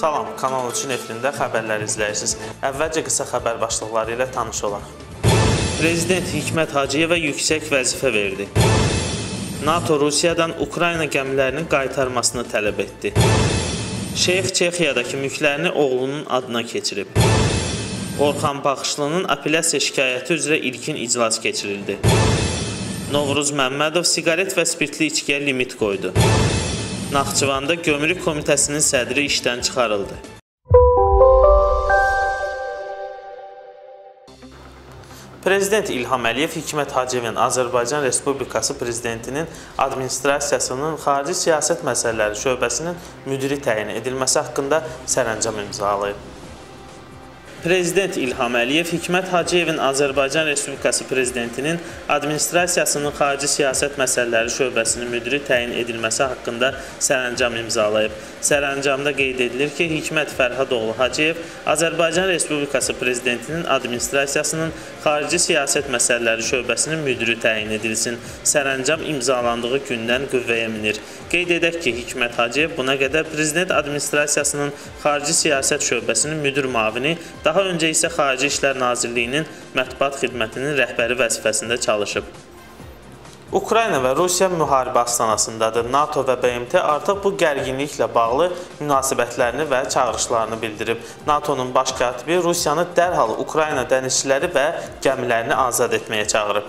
Salam, Kanal 3-ün efirində xəbərlər izləyirsiniz. Əvvəlcə qısa xəbər başlıqları ilə tanış olaq. Prezident Hikmət Hacıyeva yüksək vəzifə verdi. NATO Rusiyadan Ukrayna gəmilərinin qaytarmasını tələb etdi. Şeyx Çexiyadakı mülklərini oğlunun adına keçirib. Orxan Baxışlının apellyasiya şikayəti üzrə ilkin iclas keçirildi. Novruz Məmmədov siqaret və spirtli içkiyə limit qoydu. Naxçıvanda Gömrük Komitəsinin sədri işdən çıxarıldı. Prezident İlham Əliyev Hikmət Hacıyevin Azərbaycan Respublikası Prezidentinin administrasiyasının xarici siyasət məsələləri şöbəsinin müdiri təyin edilməsi haqqında sərəncam imzalayıb. Prezident İlham Əliyev Hikmət Hacıyevin Azərbaycan Respublikası Prezidentinin administrasiyasının xarici siyasət məsələləri şöbəsinin müdiri təyin edilməsi haqqında sərəncam imzalayıb. Sərəncamda qeyd edilir ki, Hikmət Fərhadoğlu Hacıyev Azərbaycan Respublikası Prezidentinin administrasiyasının xarici siyasət məsələləri şöbəsinin müdiri təyin edilsin. Sərəncam imzalandığı gündən qüvvəyə minir. Qeyd edək ki, Hikmət Hacıyev buna qədər Prezident administrasiyasının xarici siyasət şöbəsinin müdir müavini, daha öncə isə Xarici İşlər Nazirliyinin mətbuat xidmətinin rəhbəri vəzifəsində çalışıb. Ukrayna və Rusiya müharibə astanasındadır. NATO və BMT artıq bu gərginliklə bağlı münasibətlərini və çağırışlarını bildirib. NATO'nun baş katibi Rusiyanı dərhal Ukrayna dənizçiləri və gəmilərini azad etməyə çağırıb.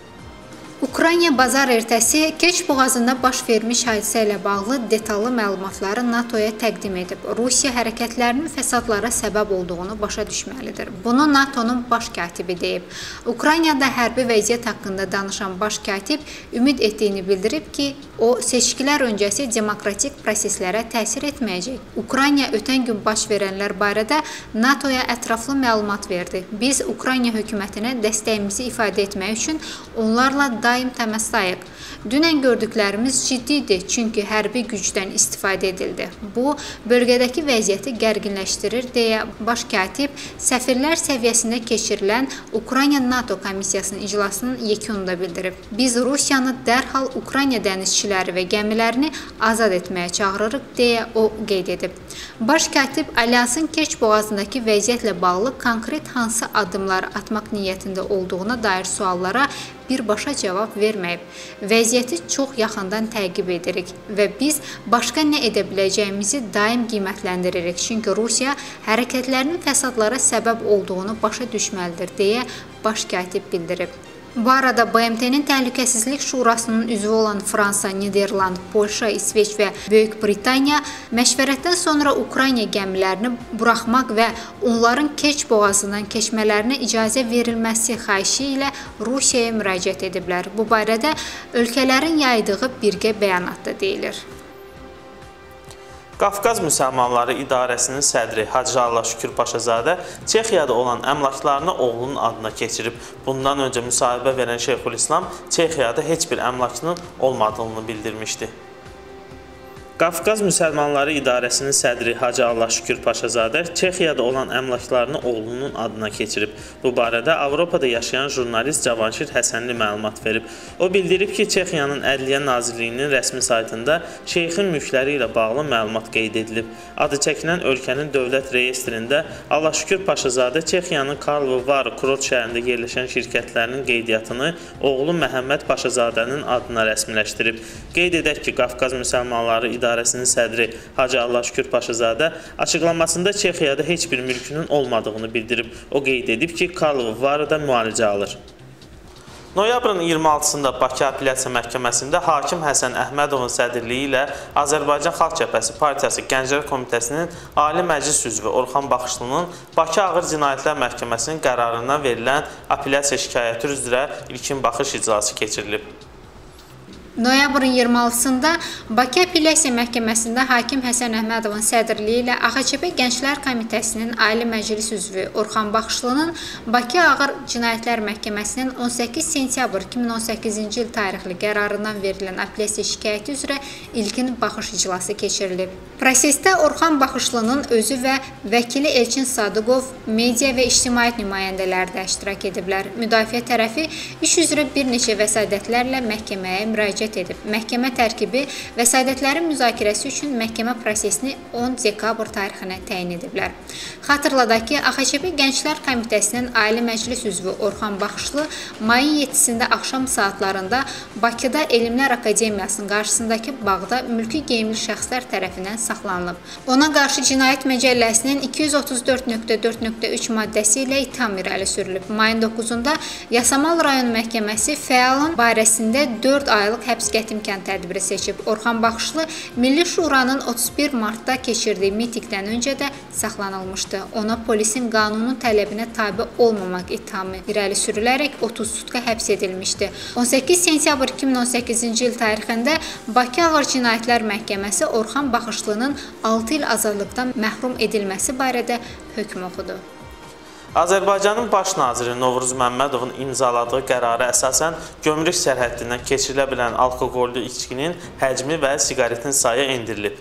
Ukrayna bazar ertəsi Keç boğazında baş vermiş hadisə ilə bağlı detallı məlumatları NATO-ya təqdim edib. Rusiya hərəkətlərinin fəsadlara səbəb olduğunu başa düşməlidir. Bunu NATO-nun baş katibi deyib. Ukraynada hərbi vəziyyət haqqında danışan baş katib ümid etdiyini bildirib ki, o seçkilər öncəsi demokratik proseslərə təsir etməyəcək. Ukrayna ötən gün baş verənlər barədə NATO-ya ətraflı məlumat verdi. Biz Ukrayna hökumətinə dəstəyimizi ifadə etmək üçün onlarla daim təmasdayıq. Dünən gördüklərimiz ciddidir, çünki hərbi gücdən istifadə edildi. Bu, bölgədəki vəziyyəti gərginləşdirir, deyə baş katib səfirlər səviyyəsində keçirilən Ukrayna-NATO komissiyasının iclasının yekununda bildirib. Biz Rusiyanı dərhal Ukrayna dənizçiləri və gəmilərini azad etməyə çağırırıq, deyə o qeyd edib. Baş katib Alyansın Keç boğazındakı vəziyyətlə bağlı konkret hansı addımlar atmaq niyyətində olduğuna dair suallara birbaşa cavab verməyib. Vəziyyəti çox yaxından təqib edirik və biz başqa nə edə biləcəyimizi daim qiymətləndiririk. Çünki Rusiya hərəkətlərinin fəsadlara səbəb olduğunu başa düşməlidir, deyə baş katib bildirib. Bu arada BMT-nin Təhlükəsizlik Şurasının üzvü olan Fransa, Niderland, Polşa, İsveç və Böyük Britaniya məşvərətdən sonra Ukrayna gəmilərini buraxmaq və onların Keç boğazından keçmələrinə icazə verilməsi xahişi ilə Rusiyaya müraciət ediblər. Bu barədə ölkələrin yaydığı birgə bəyanatda deyilir. Qafqaz Müsəlmanları İdarəsinin sədri Hacı Allah Şükür Paşazadə Çexiyada olan əmlaklarını oğlunun adına keçirib. Bundan öncə müsahibə verən Şeyxülislam Çexiyada heç bir əmlakının olmadığını bildirmişdi. Qafqaz Müsəlmanları İdarəsinin sədri Hacı Allah Şükür Paşazadə Çexiyada olan əmlaklarını oğlunun adına keçirib. Bu barədə Avropada yaşayan jurnalist Cavanşir Həsənli məlumat verib. O bildirib ki, Çexiyanın Ədliyyə Nazirliyinin rəsmi saytında şeyxin mülkləri ilə bağlı məlumat qeyd edilib. Adı çəkilən ölkənin dövlət reyestrində Allah Şükür Paşazadə Çexiyanın Karlovy Vary Kurort şəhərində yerləşən şirkətlərinin qeydiyyatını oğlu Məhəmməd Paşazadənin adına rəsmiləşdirib. Qeyd edək ki, Qafqaz Müsəlmanları İdarəsinin sədri Hacı Allah Şükür Paşazadə açıqlamasında Çexiyada heç bir mülkünün olmadığını bildirib. O qeyd edib ki, Karlovy Varyda müalicə alır. Noyabrın 26-sında Bakı Apellyasiya Məhkəməsində hakim Həsən Əhmədovun sədrliyi ilə Azərbaycan Xalq Cəbhəsi Partiyası Gənclər Komitəsinin Ali Məclis üzvü Orxan Baxışlının Bakı Ağır Cinayətlər Məhkəməsinin qərarından verilən apellyasiya şikayəti üzrə ilkin baxış iclası keçirilib. Noyabrın 26-sında Bakı Apellyasiya Məhkəməsində hakim Həsən Əhmədovun sədrliyi ilə AXÇB Gənclər Komitəsinin Ali Məclis üzvü Orxan Baxışlının Bakı Ağır Cinayətlər Məhkəməsinin 18 sentyabr 2018-ci il tarixli qərarından verilən apellyasiya şikayəti üzrə ilkin baxış iclası keçirilib. Prosesdə Orxan Baxışlının özü və vəkili Elçin Sadıqov, media və ictimaiyyət nümayəndələri də iştirak ediblər. Müdafiə tərəfi iş üzrə bir neçə vəsadətlərlə məhkəməyə müraciət müraciət edib. Məhkəmə tərkibi vəsadətlərin müzakirəsi üçün məhkəmə prosesini 10 dekabr tarixinə təyin ediblər. Xatırladaq ki, AXÇB Gənclər Komitəsinin Ali Məclis üzvü Orxan Baxışlı mayın 7-sində axşam saatlarında Bakıda Elmlər Akademiyasının qarşısındakı bağda mülki geyimli şəxslər tərəfindən saxlanılıb. Ona qarşı Cinayət Məcəlləsinin 234.4.3 maddəsi ilə ittiham irəli sürülüb. Mayın 9-da Yasamal rayon məhkəməsi fəalın barəsində 4 aylıq həbs qətimkan tədbiri seçib. Orxan Baxışlı Milli Şuranın 31 martda keçirdiyi mitingdən öncə də saxlanılmışdı. Ona polisin qanunun tələbinə tabe olmamaq ittihamı irəli sürülərək 30 sutka həbs edilmişdi. 18 sentyabr 2018-ci il tarixində Bakı Ağır Cinayətlər Məhkəməsi Orxan Baxışlının 6 il azadlıqdan məhrum edilməsi barədə hökm oxudu. Azərbaycanın Baş naziri Novruz Məmmədovun imzaladığı qərara əsasən gömrük sərhəddindən keçirilə bilən alkoqollu içkinin həcmi və siqaretin sayı endirilib.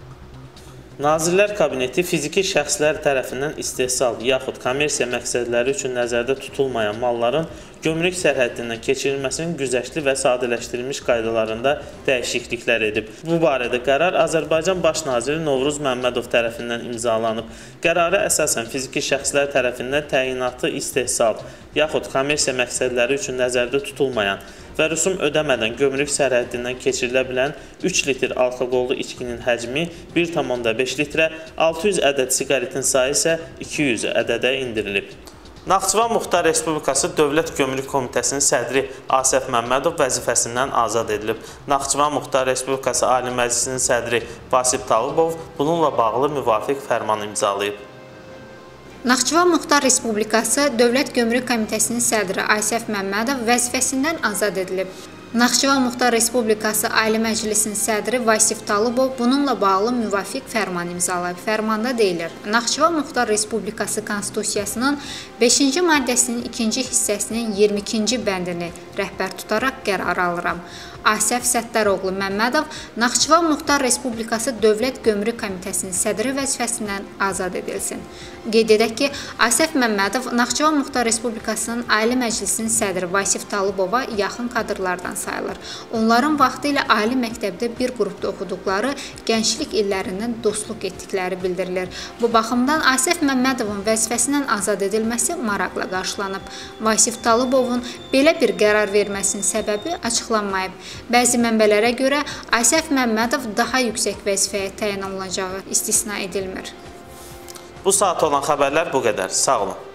Nazirlər Kabineti fiziki şəxslər tərəfindən istehsal yaxud kommersiya məqsədləri üçün nəzərdə tutulmayan malların gömrük sərhəddindən keçirilməsinin güzəştli və sadələşdirilmiş qaydalarında dəyişikliklər edib. Bu barədə qərar Azərbaycan Baş naziri Novruz Məmmədov tərəfindən imzalanıb. Qərara əsasən fiziki şəxslər tərəfindən təyinatı istehsal yaxud kommersiya məqsədləri üçün nəzərdə tutulmayan və rüsum ödəmədən gömrük sərhəddindən keçirilə bilən 3 litr alkoqollu içkinin həcmi 1,5 litrə, 600 ədəd siqaretin sayı isə 200 ədədə indirilib. Naxçıvan Muxtar Respublikası Dövlət Gömrük Komitəsinin sədri Asəf Məmmədov vəzifəsindən azad edilib. Naxçıvan Muxtar Respublikası Ali Məclisinin sədri Vasif Talıbov bununla bağlı müvafiq fərman imzalayıb. Naxçıvan Muxtar Respublikası Dövlət Gömrük Komitəsinin sədri Asəf Məmmədov vəzifəsindən azad edilib. Naxçıvan Muxtar Respublikası Ali Məclisinin sədri Vasif Talıbov bununla bağlı müvafiq fərman imzalayıb. Fərmanda deyilir: Naxçıvan Muxtar Respublikası Konstitusiyasının 5-ci maddəsinin 2-ci hissəsinin 22-ci bəndini rəhbər tutaraq qərar alıram. Asəf Səttaroğlu Məmmədov Naxçıvan Muxtar Respublikası Dövlət Gömrük Komitəsinin sədri vəzifəsindən azad edilsin. Qeyd edək ki, Asəf Məmmədov Naxçıvan Muxtar Respublikasının Ali Məclisinin sədri Vasif Talıbova yaxın kadrlardan sayılır. Onların vaxtilə ali məktəbdə bir qrupda oxuduqları, gənclik illərindən dostluq etdikləri bildirilir. Bu baxımdan Asəf Məmmədovun vəzifəsindən azad edilməsi maraqla qarşılanıb. Vasif Talıbovun belə bir qərar verməsinin səbəbi açıqlanmayıb. Bəzi mənbələrə görə Asəf Məmmədov daha yüksək vəzifəyə təyin olunacağı istisna edilmir. Bu saat olan xəbərlər bu qədər. Sağ olun.